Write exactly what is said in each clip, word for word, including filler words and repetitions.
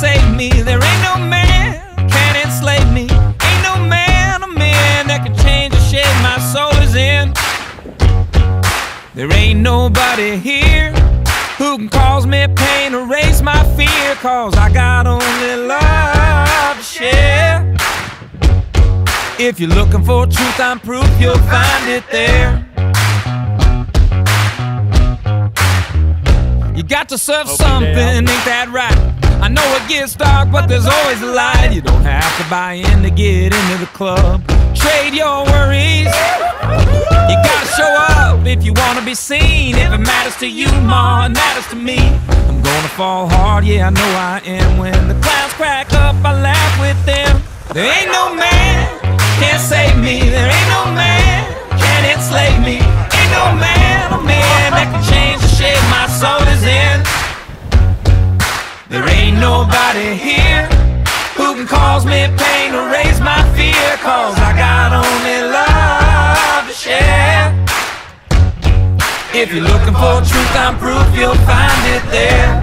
save me. There ain't no man can enslave me. Ain't no man, a man that can change the shape my soul is in. There ain't nobody here who can cause me pain, erase my fear, cause I got only love to share. If you're looking for truth, I'm proof, you'll find it there. You got to serve Hope something, ain't that right? I know it gets dark, but there's always a light. You don't have to buy in to get into the club. Trade your worries. You gotta show up if you wanna be seen. If it matters to you more, it matters to me. I'm gonna fall hard, yeah, I know I am. When the clouds crack up, I laugh with them. There ain't no man can save me. There ain't no man can enslave me. Ain't no man, a man that can change the shape my soul is in. There ain't nobody here who can cause me pain, erase my fear, cause I got only love to share. If you're looking for truth, I'm proof, you'll find it there.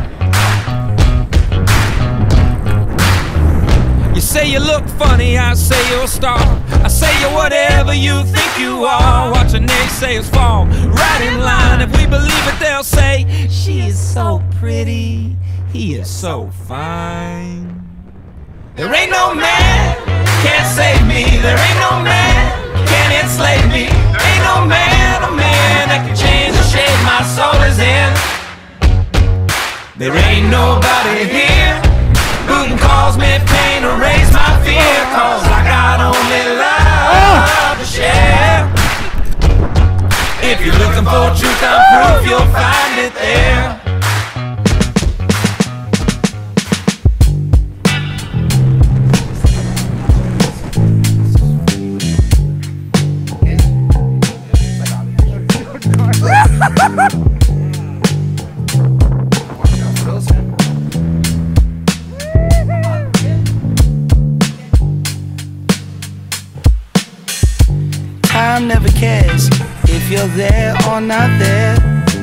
You say you look funny, I say you're a star. I say you're whatever you think you are. Watch the naysayers fall right in line. If we believe it, they'll say, she is so pretty, he is so fine. There ain't no man can save me. There ain't no man can enslave me. There ain't no man, a man that can change the shape my soul is in. There ain't nobody here who can cause me pain, erase my fear, cause I got only love to share. If you're looking for truth, I'm proof, you'll find it there. Time never cares if you're there or not there.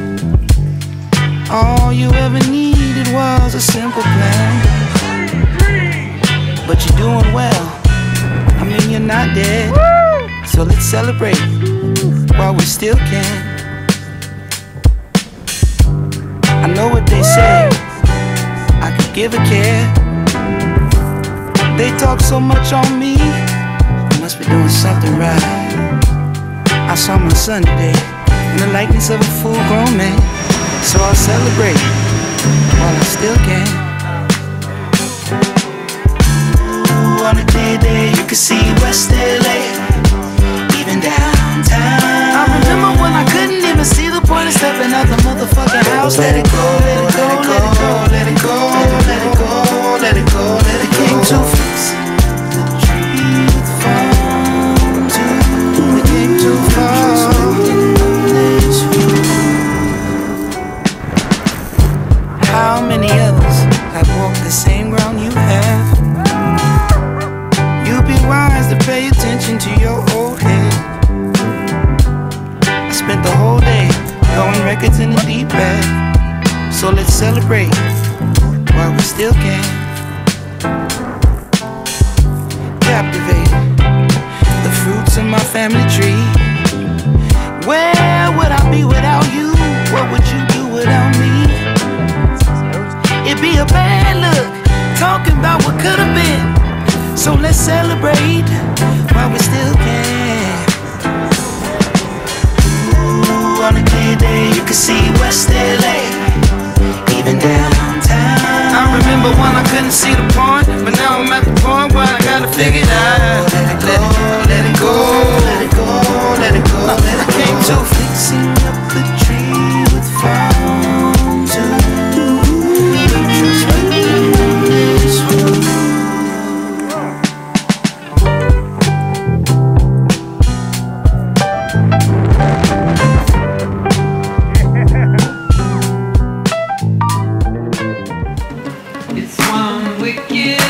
All you ever needed was a simple plan. But you're doing well, I mean you're not dead. So let's celebrate while we still can. I know what they say, I could give a care. They talk so much on me, I must be doing something right. I saw my son today in the likeness of a full-grown man. So I'll celebrate while I still can. Ooh, on a clear day you can see West L A, even downtown. I remember when I couldn't even see the point of stepping out the motherfucking house. Let it go, let it go, let it go, let it go, let it go, let it go, let it go. Came too fixing the tree with farm too. We came too far. How many others have walked the same ground you have? You'd be wise to pay attention to your old head. I spent the whole day throwing records in the deep bag. So let's celebrate while we still can. Captivated, the fruits of my family tree. Where would I be without you? What would you do without me? It'd be a bad look, talking about what could have been. So let's celebrate while we still can. Ooh, on a clear day you can see West L A, even downtown. I remember when I couldn't see the point, but now I'm at the point where I gotta figure it out. Let it go, let it go, let it go, let it go, let it go. I came to fixing up the tree with farm too. It's one wicked